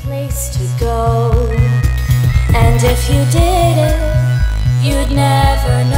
place to go. And if you did it, you'd never know.